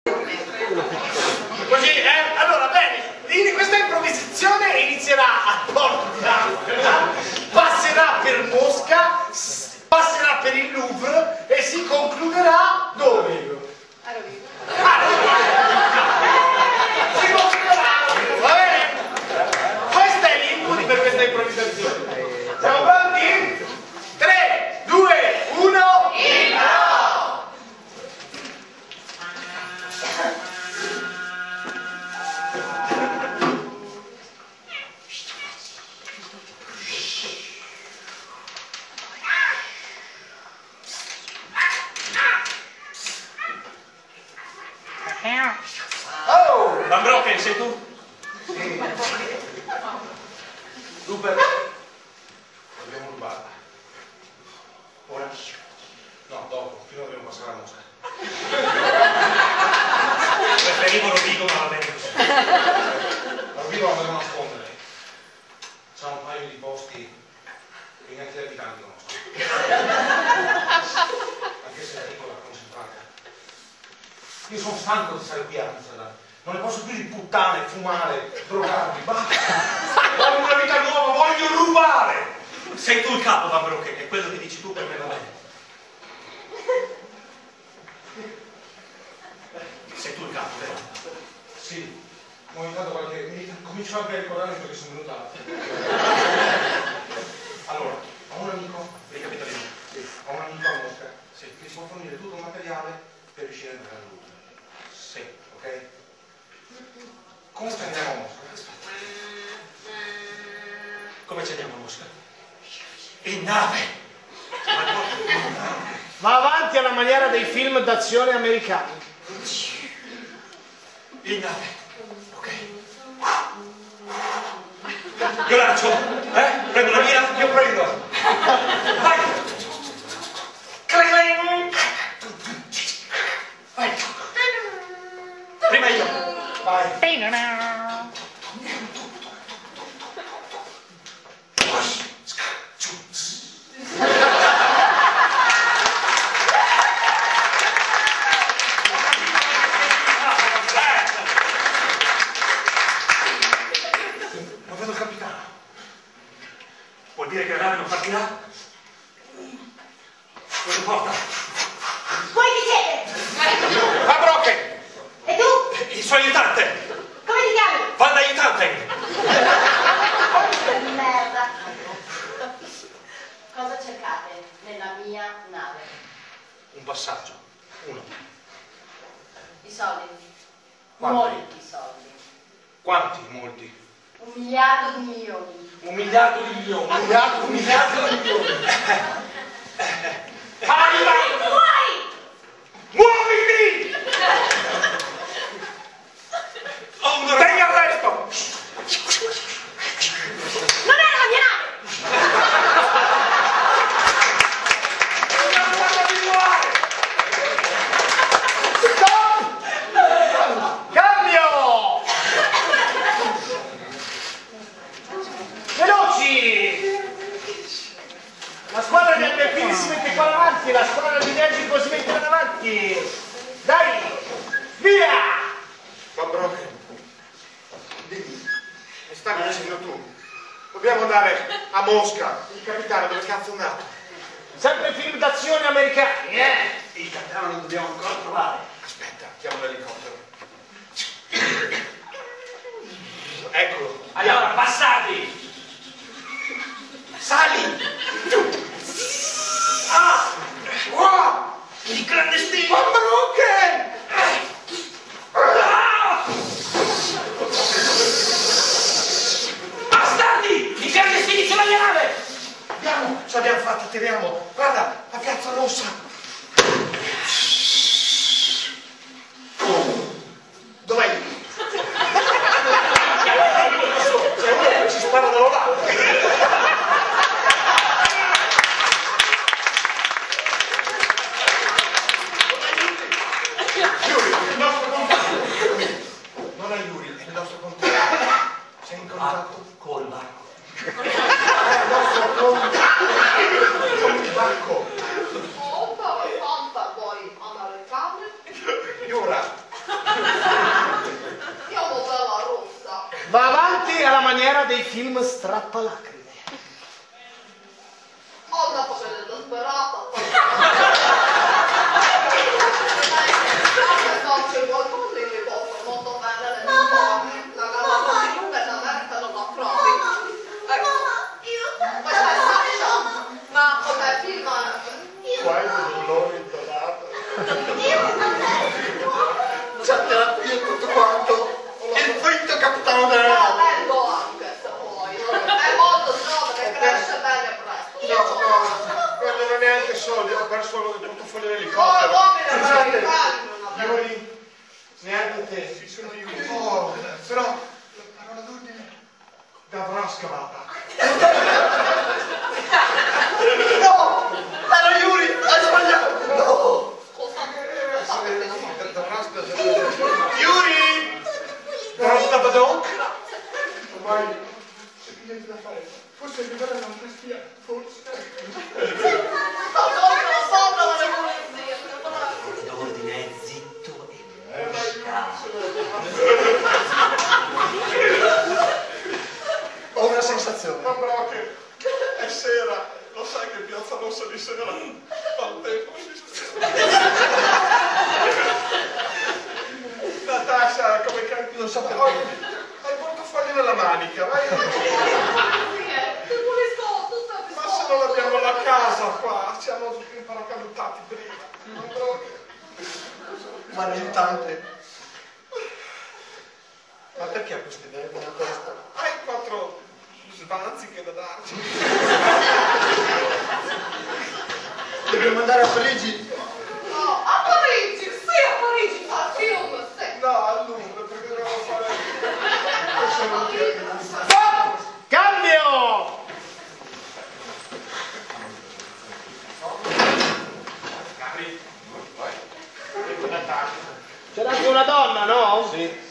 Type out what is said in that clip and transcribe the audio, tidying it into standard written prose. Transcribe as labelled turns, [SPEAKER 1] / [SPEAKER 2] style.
[SPEAKER 1] Così, allora, bene, questa improvvisazione inizierà a Porto di Amsterdam, passerà per Mosca, passerà per il Louvre e si concluderà dove?
[SPEAKER 2] A Rovigo.
[SPEAKER 1] Si concluderà, va bene? Questo è l'input per questa improvvisazione. Siamo pronti? 3, 2, 1, intro!
[SPEAKER 3] Oh! Van Brocken, sei tu?
[SPEAKER 1] Sì.
[SPEAKER 3] Super. Dobbiamo rubarla. Ora? No, dopo, prima dobbiamo passare a Mosca. Preferivo Rovigo, ma va bene così. Rovigo la dobbiamo nascondere. C'è un paio di posti che neanche gli abitanti conoscono. Anche se è piccola, concentrata. Io sono stanco di stare qui a Amsterdam. Non ne posso più di puttane, fumare, drogarmi, basta. Voglio una vita nuova, voglio rubare. Sei tu il capo, Van Brocken, e quello che dici tu per me va bene. Sei tu il capo, vero? Sì, ho notato qualche... comincio anche a ricordarmi perché sono venuta. Allora, ho un amico, ricapitolino. Sì. Ho un amico a Mosca, sì, che si può fornire tutto il materiale per riuscire a entrare a Louvre. Sì, ok? Come ci andiamo a Mosca? Come ci andiamo a Mosca? In nave!
[SPEAKER 1] Va avanti alla maniera dei film d'azione americani.
[SPEAKER 3] In nave, ok? Io lancio, prendo la mira, io prendo. Vai! Cling! Vai! Prima io. Vai! Ho vedo il capitano. Vuol dire che la nave non partirà? Cosa porta?
[SPEAKER 2] Voi chi siete?
[SPEAKER 3] Van Brocken!
[SPEAKER 2] E tu?
[SPEAKER 3] Il suo aiutante!
[SPEAKER 2] Come ti chiami?
[SPEAKER 3] Vada aiutante!
[SPEAKER 2] Che merda. Cosa cercate nella mia nave?
[SPEAKER 3] Un passaggio. Uno.
[SPEAKER 2] I soldi?
[SPEAKER 3] Quanti?
[SPEAKER 2] Molti soldi.
[SPEAKER 3] Quanti? Molti?
[SPEAKER 2] 1 miliardo di milioni.
[SPEAKER 3] 1 miliardo di milioni. 1 miliardo di milioni. Arriva!
[SPEAKER 2] Fuori!
[SPEAKER 3] Muoviti! Tegli arresto!
[SPEAKER 2] Non è la mia nave!
[SPEAKER 3] Una guarda di muore!
[SPEAKER 1] Stop! Cambio! Veloci! La squadra di Albertini si mette qua davanti, la squadra di Dergico si mette là davanti. Dai! Via!
[SPEAKER 3] Van Brocken, dimmi, mi stavi dicendo tu? Dobbiamo andare a Mosca. Il capitano dove cazzo è andato?
[SPEAKER 1] Sempre film d'azione americani,
[SPEAKER 3] Il capitano lo dobbiamo ancora trovare. Aspetta, chiamo l'elicottero. Eccolo.
[SPEAKER 4] Allora, passati!
[SPEAKER 3] Sali! Ah! Wow!
[SPEAKER 4] I clandestini!
[SPEAKER 3] Van Brocken!
[SPEAKER 4] Bastardi! I clandestini sulla mia nave!
[SPEAKER 3] Andiamo, ce l'abbiamo fatta, tiriamo. Guarda, la piazza rossa. Dov'è? C'è uno che ci spara da là.
[SPEAKER 1] maniera dei film strappalacrime.
[SPEAKER 2] Ho una cosa dell'esperata. C'è qualcosa che mi posso molto bene le uniformi. La gamba di completamente non la trovi. Ecco, questa è Sasha, ma come film...
[SPEAKER 1] Quando l'ho intonato. C'ha terapia e tutto quanto. Il fritto capitano della
[SPEAKER 2] È bello anche, se vuoi. È molto giovane, cresce bene presto.
[SPEAKER 3] No, guarda, non ho neanche soldi, ho perso il portafoglio
[SPEAKER 2] Oh,
[SPEAKER 3] dell'elicottero.
[SPEAKER 2] uomini,
[SPEAKER 3] Scusate,
[SPEAKER 2] non abbiamo.
[SPEAKER 3] Yuri, neanche te. Sì, sono Yuri. Oh, però la parola d'ordine l'avrà scavata.
[SPEAKER 1] No! Era Yuri! Hai sbagliato! No!
[SPEAKER 3] Dovrà scavare. Yuri! Rastabadonk? Ormai c'è più niente da fare. Forse arriverà un'altra spia, forse.
[SPEAKER 4] L'ordine è zitto e mosca.
[SPEAKER 1] Ho una sensazione.
[SPEAKER 3] Ma Broche, è sera. Lo sai che Piazza Rossa di sera fa il tempo. Natasha, come cazzo non so perché. Hai il portafoglio nella manica, vai. Ma se non abbiamo la casa qua, ci hanno tutti i paracadutati prima. Ma Broche.
[SPEAKER 1] Ma l'aiutante. Ma perché questa idea nella testa?
[SPEAKER 3] Hai 4 svanziche da darci.
[SPEAKER 1] Dobbiamo andare a Parigi?
[SPEAKER 2] No, a Parigi, sì, a Parigi, al film, sì.
[SPEAKER 3] No, a Louvre, perché dobbiamo fare... Questo non
[SPEAKER 1] Cambio! C'era anche una donna, no?
[SPEAKER 3] Sì.